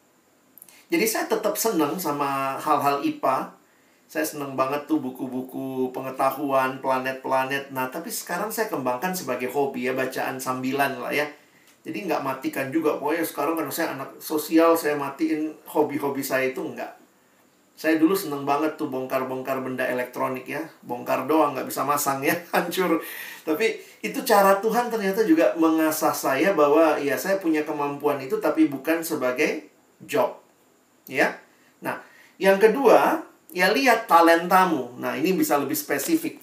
Jadi saya tetap senang sama hal-hal I P A. Saya senang banget tuh buku-buku pengetahuan, planet-planet. Nah, tapi sekarang saya kembangkan sebagai hobi ya, bacaan sambilan lah ya. Jadi nggak matikan juga. Pokoknya sekarang karena saya anak sosial, saya matiin hobi-hobi saya itu enggak. Saya dulu seneng banget tuh bongkar-bongkar benda elektronik ya. Bongkar doang, nggak bisa masang ya, hancur. Tapi itu cara Tuhan ternyata juga mengasah saya bahwa ya saya punya kemampuan itu, tapi bukan sebagai job. Ya. Nah, yang kedua, ya lihat talentamu. Nah, ini bisa lebih spesifik.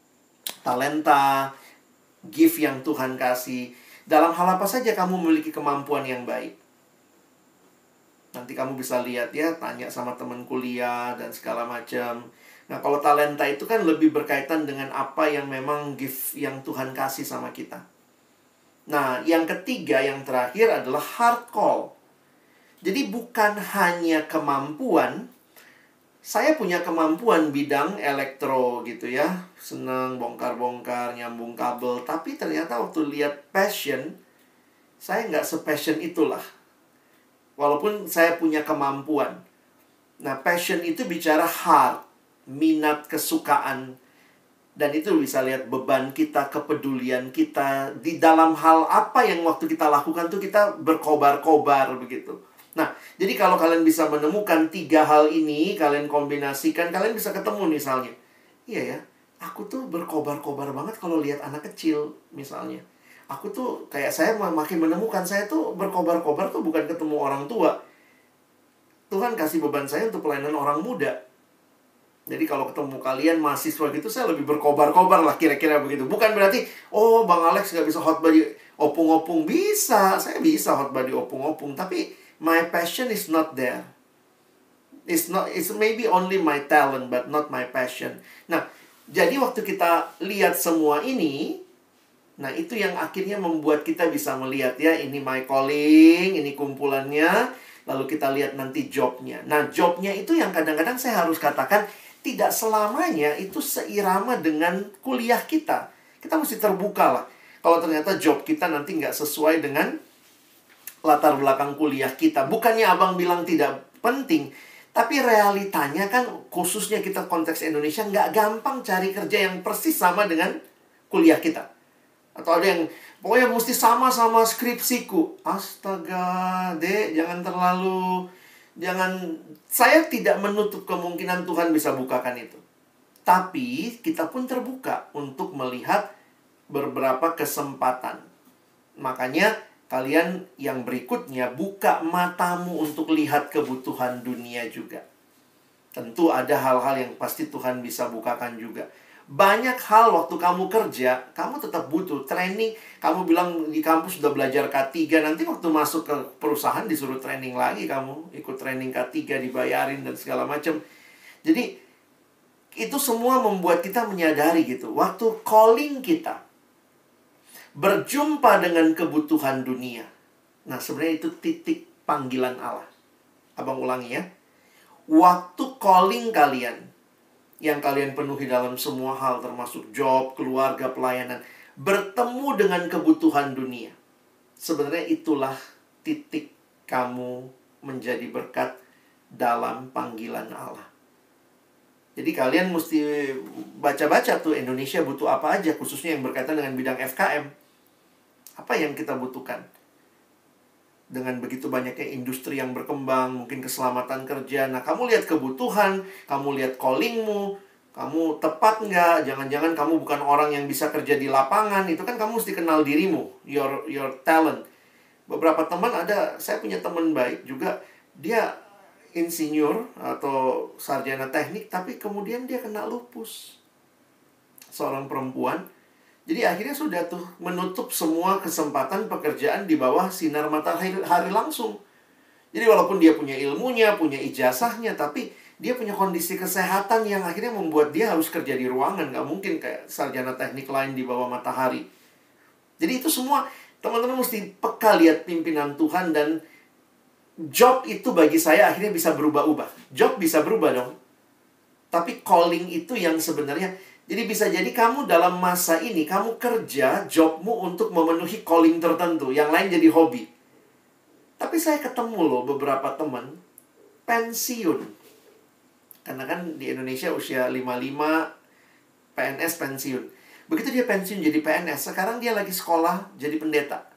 Talenta, gift yang Tuhan kasih. Dalam hal apa saja kamu memiliki kemampuan yang baik. Nanti kamu bisa lihat ya, tanya sama teman kuliah dan segala macam. Nah, kalau talenta itu kan lebih berkaitan dengan apa yang memang gift yang Tuhan kasih sama kita. Nah, yang ketiga, yang terakhir adalah heart call. Jadi bukan hanya kemampuan. Saya punya kemampuan bidang elektro gitu ya. Senang bongkar-bongkar, nyambung kabel. Tapi ternyata waktu lihat passion, saya nggak se-passion itulah. Walaupun saya punya kemampuan. Nah, passion itu bicara heart, minat, kesukaan. Dan itu bisa lihat beban kita, kepedulian kita. Di dalam hal apa yang waktu kita lakukan tuh kita berkobar-kobar begitu. Nah, jadi kalau kalian bisa menemukan tiga hal ini, kalian kombinasikan, kalian bisa ketemu misalnya. Iya ya, aku tuh berkobar-kobar banget kalau lihat anak kecil misalnya. Aku tuh kayak saya makin menemukan saya tuh berkobar-kobar tuh bukan ketemu orang tua. Tuhan kasih beban saya untuk pelayanan orang muda. Jadi kalau ketemu kalian mahasiswa gitu, saya lebih berkobar-kobar lah, kira-kira begitu. Bukan berarti, oh Bang Alex gak bisa khotbah di opung-opung. Bisa, saya bisa khotbah di opung-opung. Tapi my passion is not there. It's not, it's maybe only my talent, but not my passion. Nah, jadi waktu kita lihat semua ini, nah itu yang akhirnya membuat kita bisa melihat ya, ini my calling, ini kumpulannya. Lalu kita lihat nanti jobnya. Nah, jobnya itu yang kadang-kadang saya harus katakan, tidak selamanya itu seirama dengan kuliah kita. Kita mesti terbuka lah. Kalau ternyata job kita nanti nggak sesuai dengan latar belakang kuliah kita. Bukannya abang bilang tidak penting, tapi realitanya kan, khususnya kita konteks Indonesia, nggak gampang cari kerja yang persis sama dengan kuliah kita. Atau ada yang, pokoknya mesti sama-sama skripsiku. Astaga, dek, jangan terlalu... Jangan, saya tidak menutup kemungkinan Tuhan bisa bukakan itu. Tapi kita pun terbuka untuk melihat beberapa kesempatan. Makanya kalian yang berikutnya buka matamu untuk lihat kebutuhan dunia juga. Tentu ada hal-hal yang pasti Tuhan bisa bukakan juga. Banyak hal waktu kamu kerja, kamu tetap butuh training. Kamu bilang di kampus sudah belajar K tiga, nanti waktu masuk ke perusahaan disuruh training lagi. Kamu ikut training K tiga, dibayarin dan segala macam. Jadi itu semua membuat kita menyadari gitu, waktu calling kita berjumpa dengan kebutuhan dunia. Nah, sebenarnya itu titik panggilan Allah. Abang ulangi ya. Waktu calling kalian, yang kalian penuhi dalam semua hal, termasuk job, keluarga, pelayanan, bertemu dengan kebutuhan dunia. Sebenarnya itulah titik kamu menjadi berkat dalam panggilan Allah. Jadi kalian mesti baca-baca tuh Indonesia butuh apa aja, khususnya yang berkaitan dengan bidang F K M. Apa yang kita butuhkan? Dengan begitu banyaknya industri yang berkembang, mungkin keselamatan kerja. Nah, kamu lihat kebutuhan, kamu lihat callingmu, kamu tepat nggak? Jangan-jangan kamu bukan orang yang bisa kerja di lapangan. Itu kan kamu mesti kenal dirimu, your your talent. Beberapa teman ada, saya punya teman baik juga, dia insinyur atau sarjana teknik, tapi kemudian dia kena lupus. Seorang perempuan. Jadi akhirnya sudah tuh menutup semua kesempatan pekerjaan di bawah sinar matahari hari langsung. Jadi walaupun dia punya ilmunya, punya ijazahnya, tapi dia punya kondisi kesehatan yang akhirnya membuat dia harus kerja di ruangan. Nggak mungkin kayak sarjana teknik lain di bawah matahari. Jadi itu semua teman-teman mesti peka lihat pimpinan Tuhan. Dan job itu bagi saya akhirnya bisa berubah-ubah. Job bisa berubah dong. Tapi calling itu yang sebenarnya... Jadi bisa jadi kamu dalam masa ini, kamu kerja, jobmu untuk memenuhi calling tertentu. Yang lain jadi hobi. Tapi saya ketemu loh beberapa teman pensiun. Karena kan di Indonesia usia lima puluh lima, P N S pensiun. Begitu dia pensiun jadi P N S, sekarang dia lagi sekolah jadi pendeta.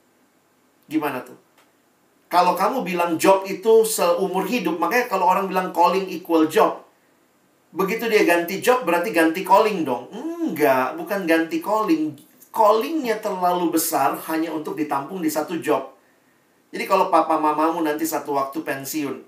Gimana tuh? Kalau kamu bilang job itu seumur hidup, makanya kalau orang bilang calling equal job, begitu dia ganti job, berarti ganti calling dong. Enggak, bukan ganti calling. Callingnya terlalu besar hanya untuk ditampung di satu job. Jadi kalau papa mamamu nanti satu waktu pensiun,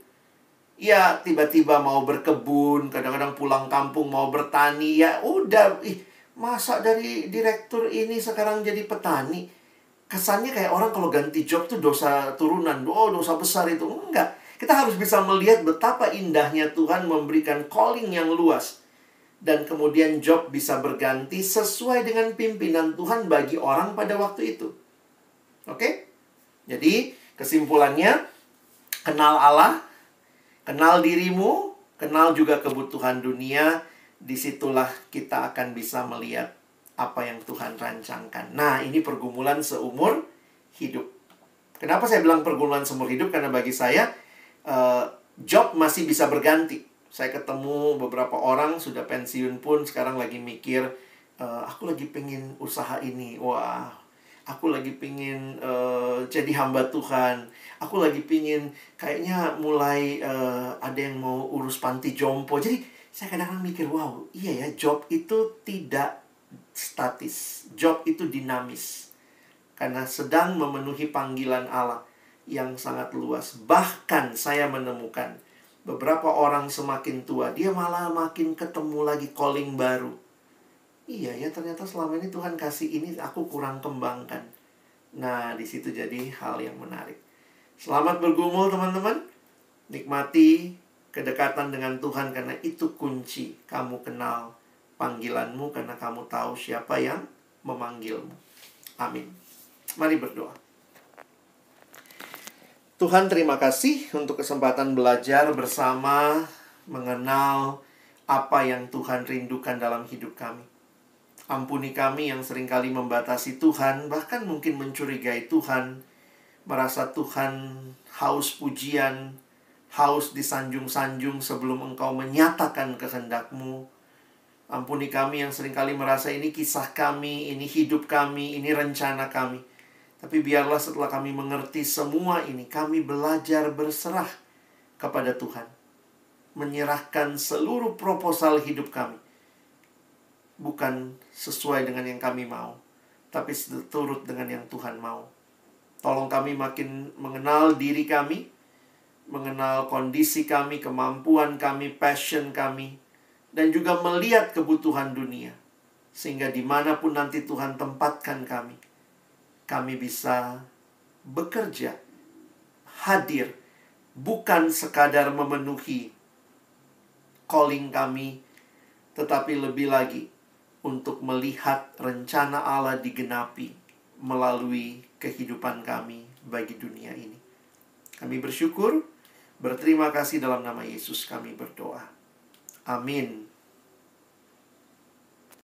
ya tiba-tiba mau berkebun, kadang-kadang pulang kampung mau bertani, ya udah, ih, masa dari direktur ini sekarang jadi petani? Kesannya kayak orang kalau ganti job tuh dosa turunan. Oh, dosa besar itu. Enggak. Kita harus bisa melihat betapa indahnya Tuhan memberikan calling yang luas. Dan kemudian job bisa berganti sesuai dengan pimpinan Tuhan bagi orang pada waktu itu. Oke? Jadi, kesimpulannya, kenal Allah, kenal dirimu, kenal juga kebutuhan dunia. Disitulah kita akan bisa melihat apa yang Tuhan rancangkan. Nah, ini pergumulan seumur hidup. Kenapa saya bilang pergumulan seumur hidup? Karena bagi saya, Uh, job masih bisa berganti. Saya ketemu beberapa orang sudah pensiun pun sekarang lagi mikir, uh, aku lagi pengen usaha ini. Wah, aku lagi pengen uh, jadi hamba Tuhan. Aku lagi pengen kayaknya mulai uh, ada yang mau urus panti jompo. Jadi saya kadang-kadang mikir, wow, iya ya, job itu tidak statis. Job itu dinamis. Karena sedang memenuhi panggilan Allah yang sangat luas. Bahkan saya menemukan Beberapa orang semakin tua, dia malah makin ketemu lagi calling baru. Iya ya, ternyata selama ini Tuhan kasih ini aku kurang kembangkan. Nah, di situ jadi hal yang menarik. Selamat bergumul teman-teman. Nikmati kedekatan dengan Tuhan karena itu kunci kamu kenal panggilanmu, karena kamu tahu siapa yang memanggilmu. Amin. Mari berdoa. Tuhan, terima kasih untuk kesempatan belajar bersama, mengenal apa yang Tuhan rindukan dalam hidup kami. Ampuni kami yang seringkali membatasi Tuhan, bahkan mungkin mencurigai Tuhan, merasa Tuhan haus pujian, haus disanjung-sanjung sebelum Engkau menyatakan kehendak-Mu. Ampuni kami yang seringkali merasa ini kisah kami, ini hidup kami, ini rencana kami. Tapi biarlah setelah kami mengerti semua ini, kami belajar berserah kepada Tuhan. Menyerahkan seluruh proposal hidup kami. Bukan sesuai dengan yang kami mau, tapi seturut dengan yang Tuhan mau. Tolong kami makin mengenal diri kami, mengenal kondisi kami, kemampuan kami, passion kami, dan juga melihat kebutuhan dunia. Sehingga dimanapun nanti Tuhan tempatkan kami, kami bisa bekerja, hadir, bukan sekadar memenuhi calling kami, tetapi lebih lagi untuk melihat rencana Allah digenapi melalui kehidupan kami bagi dunia ini. Kami bersyukur, berterima kasih dalam nama Yesus kami berdoa. Amin.